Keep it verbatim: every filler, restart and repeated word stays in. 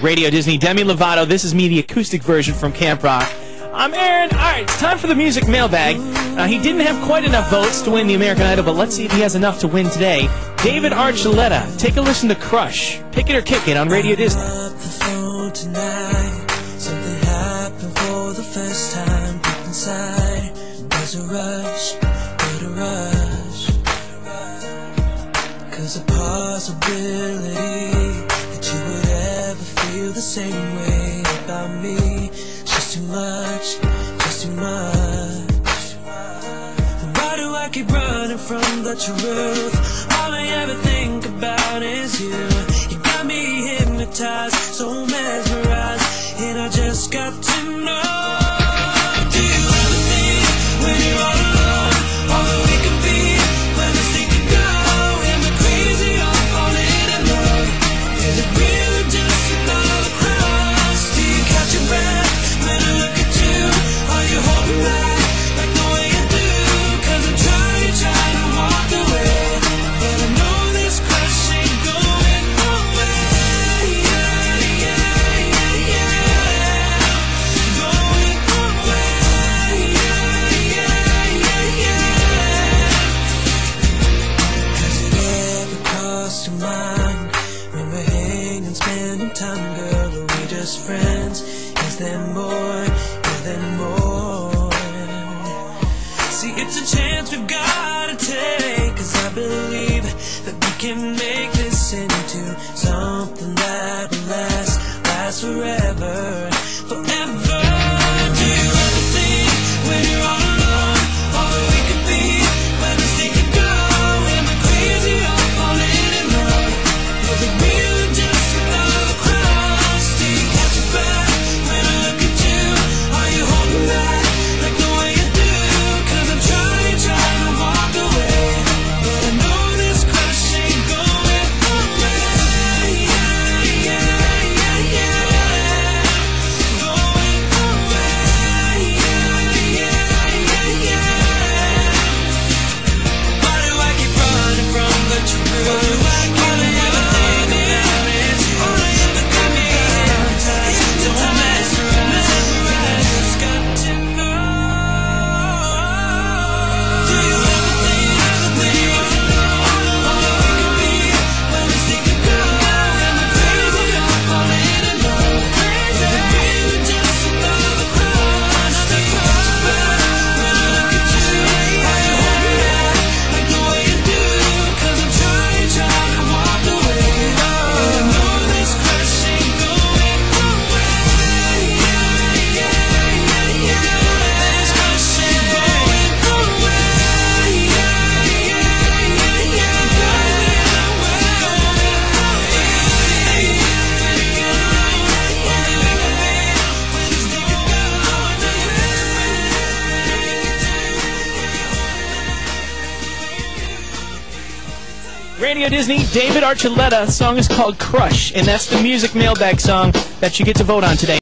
Radio Disney, Demi Lovato. This is me, the acoustic version from Camp Rock. I'm Aaron. All right, it's time for the music mailbag. Uh, he didn't have quite enough votes to win the American Idol, but let's see if he has enough to win today. David Archuleta, take a listen to Crush. Pick it or kick it on Radio Disney. Something happened for the first time deep inside. There's a rush, but a rush. Cause the possibility that you would ever feel the same way about me, just too much, just too much. Why do I keep running from the truth? All I ever think about is you. You got me hypnotized, so mesmerized, and I just got to know. Do you ever think when you're all alone, all that we could be, when this thing can go? Am I crazy or falling in love? Is it really just another cross? Do you catch your breath when I look at you? Are you holding back like the way you do? Cause I'm trying, trying to walk away, but I know this crush ain't going away. Yeah, yeah, yeah, yeah. Going away. Yeah, yeah, yeah, yeah. Has it ever crossed your mind when we're hanging, spending time, girl? Are we just friends? Is there more? Is there more? See, it's a chance we've gotta take, cause I believe that we can make this into something that will last, last forever, forever. Do you ever think when you're all alone, all that we could be, when this thing can go? Am I crazy or falling in love? Is it really just another cross? Do you catch your breath when I look at you? Are you holding back like the way you do? Cause I'm trying, trying to walk away, but I know this crush ain't going away. Yeah, yeah, yeah, yeah. Going away. Yeah, yeah, yeah, yeah. Why do I keep running from the truth? All I ever think about is you. All I ever got me hypnotized, don't mesmerize, I just got to know. Do you ever think when you're all alone, all that we could be, when this thing can go? Am I crazy or falling in love? Is it really just another cross? Do you catch your breath when I look at you? Are you holding back like the way you do? Cause I'm trying, trying to walk away, but I know this crush ain't going away. Yeah, yeah, yeah, yeah. This crush ain't going away. Yeah, yeah, yeah, yeah. Going Radio Disney, David Archuleta. The song is called Crush, and that's the music mailbag song that you get to vote on today.